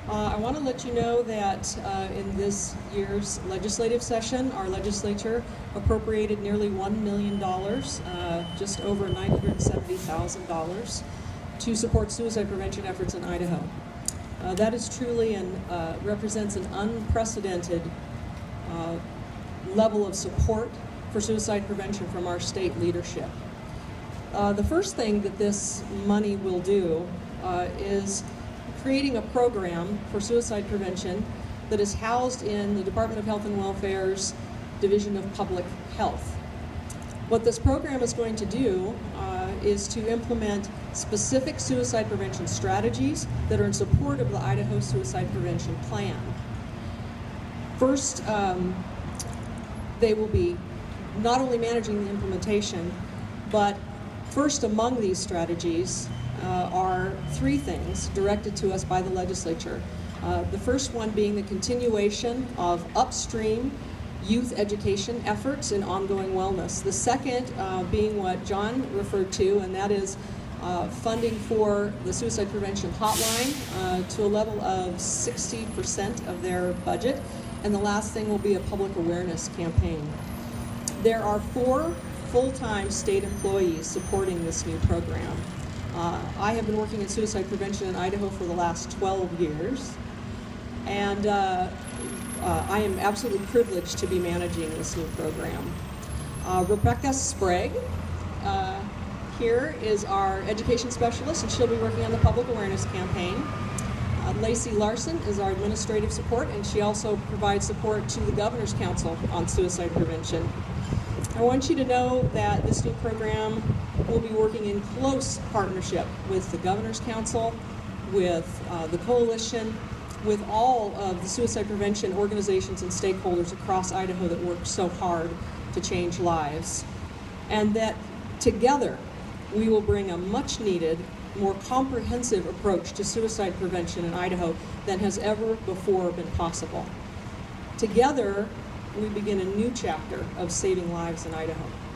I want to let you know that in this year's legislative session, our legislature appropriated nearly $1 million, just over $970,000, to support suicide prevention efforts in Idaho. That is truly and represents an unprecedented level of support for suicide prevention from our state leadership. The first thing that this money will do is creating a program for suicide prevention that is housed in the Department of Health and Welfare's Division of Public Health. What this program is going to do is to implement specific suicide prevention strategies that are in support of the Idaho Suicide Prevention Plan. First, they will be not only managing the implementation, but first among these strategies are three things directed to us by the legislature. The first one being the continuation of upstream youth education efforts in ongoing wellness. The second being what John referred to, and that is funding for the suicide prevention hotline to a level of 60% of their budget. And the last thing will be a public awareness campaign. There are 4 full-time state employees supporting this new program. I have been working in suicide prevention in Idaho for the last 12 years, and I am absolutely privileged to be managing this new program. Rebecca Sprague here is our education specialist, and she'll be working on the public awareness campaign. Lacey Larson is our administrative support, and she also provides support to the Governor's Council on suicide prevention. I want you to know that this new program will be working in close partnership with the Governor's Council, with the Coalition, with all of the suicide prevention organizations and stakeholders across Idaho that work so hard to change lives. And that together we will bring a much needed, more comprehensive approach to suicide prevention in Idaho than has ever before been possible. Together, we begin a new chapter of saving lives in Idaho.